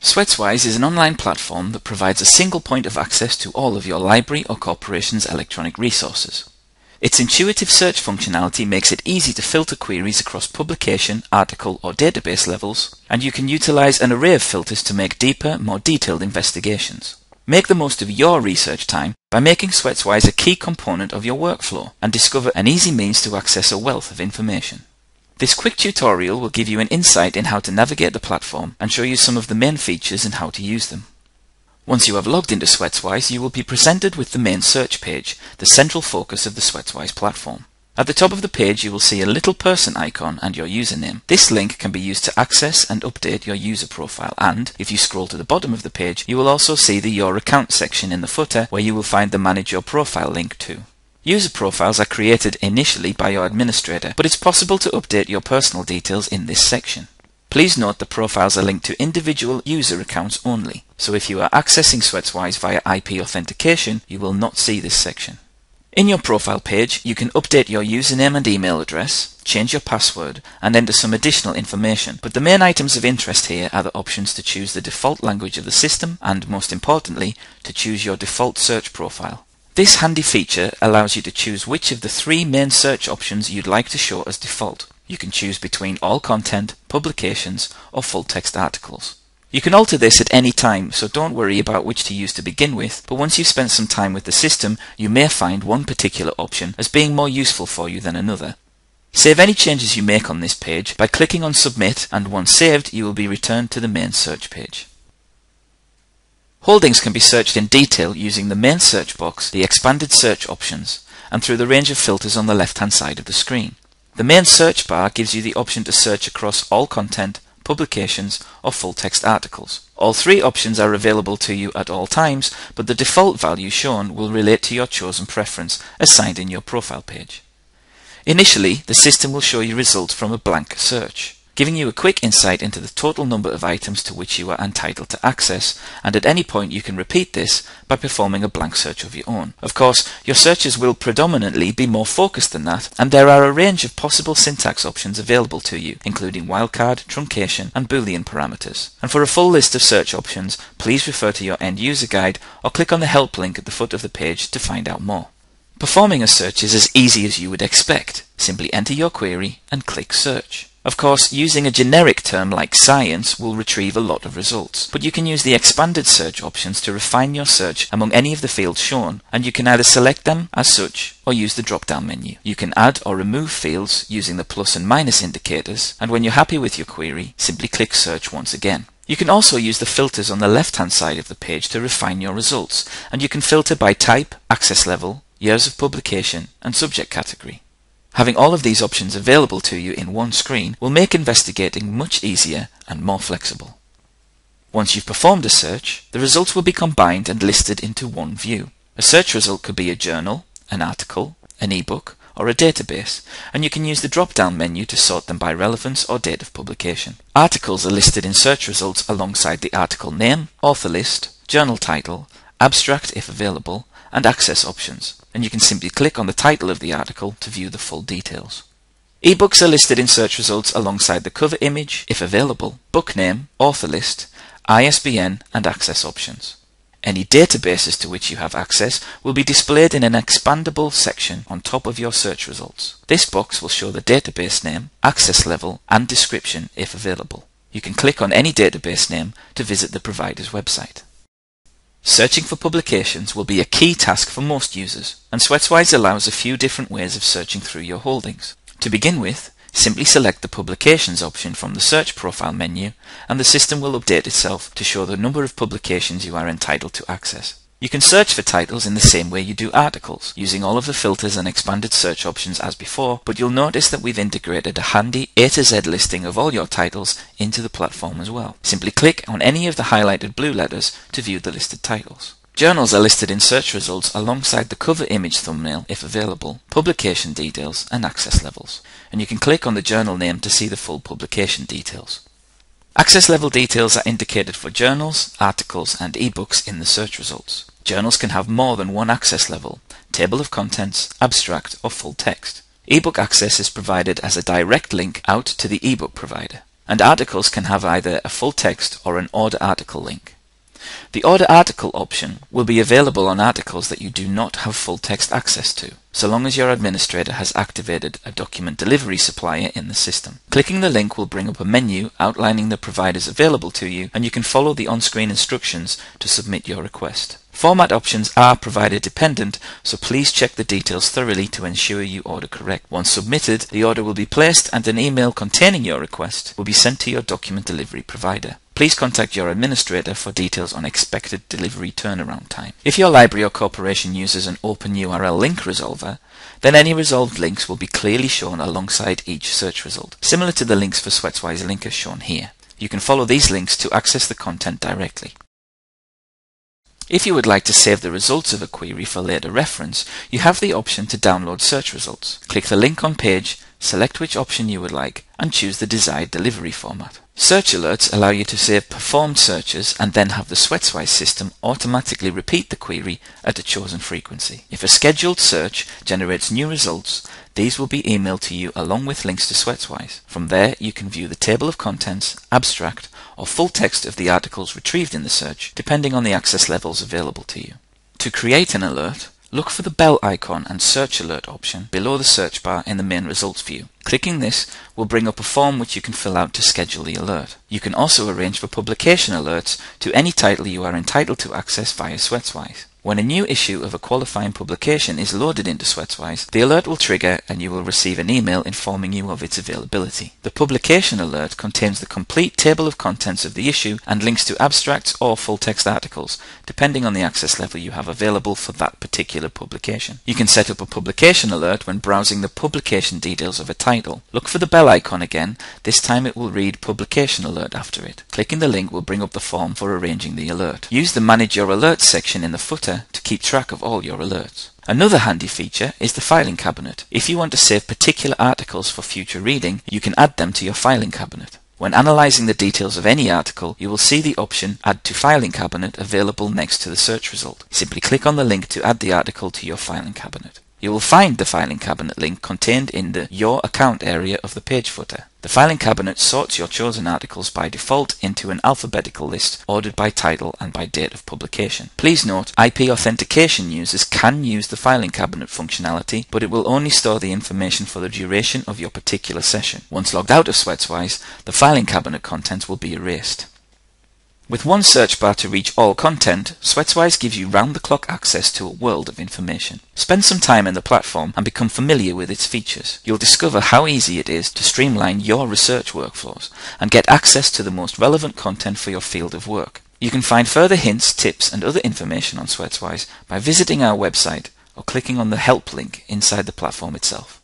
SwetsWise is an online platform that provides a single point of access to all of your library or corporation's electronic resources. Its intuitive search functionality makes it easy to filter queries across publication, article, or database levels, and you can utilize an array of filters to make deeper, more detailed investigations. Make the most of your research time by making SwetsWise a key component of your workflow and discover an easy means to access a wealth of information. This quick tutorial will give you an insight in how to navigate the platform and show you some of the main features and how to use them. Once you have logged into SwetsWise, you will be presented with the main search page, the central focus of the SwetsWise platform. At the top of the page you will see a little person icon and your username. This link can be used to access and update your user profile, and if you scroll to the bottom of the page you will also see the Your Account section in the footer, where you will find the Manage Your Profile link too. User profiles are created initially by your administrator, but it's possible to update your personal details in this section. Please note the profiles are linked to individual user accounts only, so if you are accessing SwetsWise via IP authentication, you will not see this section. In your profile page, you can update your username and email address, change your password, and enter some additional information, but the main items of interest here are the options to choose the default language of the system and, most importantly, to choose your default search profile. This handy feature allows you to choose which of the three main search options you'd like to show as default. You can choose between all content, publications, or full-text articles. You can alter this at any time, so don't worry about which to use to begin with, but once you've spent some time with the system, you may find one particular option as being more useful for you than another. Save any changes you make on this page by clicking on Submit, and once saved, you will be returned to the main search page. Holdings can be searched in detail using the main search box, the expanded search options, and through the range of filters on the left-hand side of the screen. The main search bar gives you the option to search across all content, publications, or full-text articles. All three options are available to you at all times, but the default value shown will relate to your chosen preference assigned in your profile page. Initially, the system will show you results from a blank search, giving you a quick insight into the total number of items to which you are entitled to access, and at any point you can repeat this by performing a blank search of your own. Of course, your searches will predominantly be more focused than that, and there are a range of possible syntax options available to you, including wildcard, truncation, and Boolean parameters. And for a full list of search options, please refer to your end user guide or click on the help link at the foot of the page to find out more. Performing a search is as easy as you would expect. Simply enter your query and click search. Of course, using a generic term like science will retrieve a lot of results, but you can use the expanded search options to refine your search among any of the fields shown, and you can either select them as such or use the drop-down menu. You can add or remove fields using the plus and minus indicators, and when you're happy with your query, simply click search once again. You can also use the filters on the left-hand side of the page to refine your results, and you can filter by type, access level, years of publication, and subject category. Having all of these options available to you in one screen will make investigating much easier and more flexible. Once you've performed a search, the results will be combined and listed into one view. A search result could be a journal, an article, an ebook, or a database, and you can use the drop-down menu to sort them by relevance or date of publication. Articles are listed in search results alongside the article name, author list, journal title, abstract if available, and access options, and you can simply click on the title of the article to view the full details. Ebooks are listed in search results alongside the cover image, if available, book name, author list, ISBN, and access options. Any databases to which you have access will be displayed in an expandable section on top of your search results. This box will show the database name, access level, and description if available. You can click on any database name to visit the provider's website. Searching for publications will be a key task for most users, and SwetsWise allows a few different ways of searching through your holdings. To begin with, simply select the Publications option from the Search Profile menu, and the system will update itself to show the number of publications you are entitled to access. You can search for titles in the same way you do articles, using all of the filters and expanded search options as before, but you'll notice that we've integrated a handy A to Z listing of all your titles into the platform as well. Simply click on any of the highlighted blue letters to view the listed titles. Journals are listed in search results alongside the cover image thumbnail if available, publication details, and access levels, and you can click on the journal name to see the full publication details. Access level details are indicated for journals, articles, and ebooks in the search results. Journals can have more than one access level, table of contents, abstract, or full text. Ebook access is provided as a direct link out to the ebook provider. and articles can have either a full text or an order article link. The order article option will be available on articles that you do not have full text access to, so long as your administrator has activated a document delivery supplier in the system. Clicking the link will bring up a menu outlining the providers available to you, and you can follow the on-screen instructions to submit your request. Format options are provider dependent, so please check the details thoroughly to ensure you order correct. Once submitted, the order will be placed and an email containing your request will be sent to your document delivery provider. Please contact your administrator for details on expected delivery turnaround time. If your library or corporation uses an open URL link resolver, then any resolved links will be clearly shown alongside each search result, similar to the links for SwetsWise linkers shown here. You can follow these links to access the content directly. If you would like to save the results of a query for later reference, you have the option to download search results. Click the link on page, select which option you would like, and choose the desired delivery format. Search alerts allow you to save performed searches and then have the SwetsWise system automatically repeat the query at a chosen frequency. If a scheduled search generates new results, these will be emailed to you along with links to SwetsWise. From there, you can view the table of contents, abstract, or full text of the articles retrieved in the search, depending on the access levels available to you. To create an alert, look for the bell icon and search alert option below the search bar in the main results view. Clicking this will bring up a form which you can fill out to schedule the alert. You can also arrange for publication alerts to any title you are entitled to access via SwetsWise. When a new issue of a qualifying publication is loaded into SwetsWise, the alert will trigger and you will receive an email informing you of its availability. The publication alert contains the complete table of contents of the issue and links to abstracts or full text articles, depending on the access level you have available for that particular publication. You can set up a publication alert when browsing the publication details of a title. Look for the bell icon again. This time it will read publication alert after it. Clicking the link will bring up the form for arranging the alert. Use the Manage Your Alerts section in the footer to keep track of all your alerts. Another handy feature is the filing cabinet. If you want to save particular articles for future reading, you can add them to your filing cabinet. When analyzing the details of any article, you will see the option Add to Filing Cabinet available next to the search result. Simply click on the link to add the article to your filing cabinet. You will find the filing cabinet link contained in the Your Account area of the page footer. The filing cabinet sorts your chosen articles by default into an alphabetical list ordered by title and by date of publication. Please note, IP authentication users can use the filing cabinet functionality, but it will only store the information for the duration of your particular session. Once logged out of SwetsWise, the filing cabinet contents will be erased. With one search bar to reach all content, SwetsWise gives you round-the-clock access to a world of information. Spend some time in the platform and become familiar with its features. You'll discover how easy it is to streamline your research workflows and get access to the most relevant content for your field of work. You can find further hints, tips, and other information on SwetsWise by visiting our website or clicking on the Help link inside the platform itself.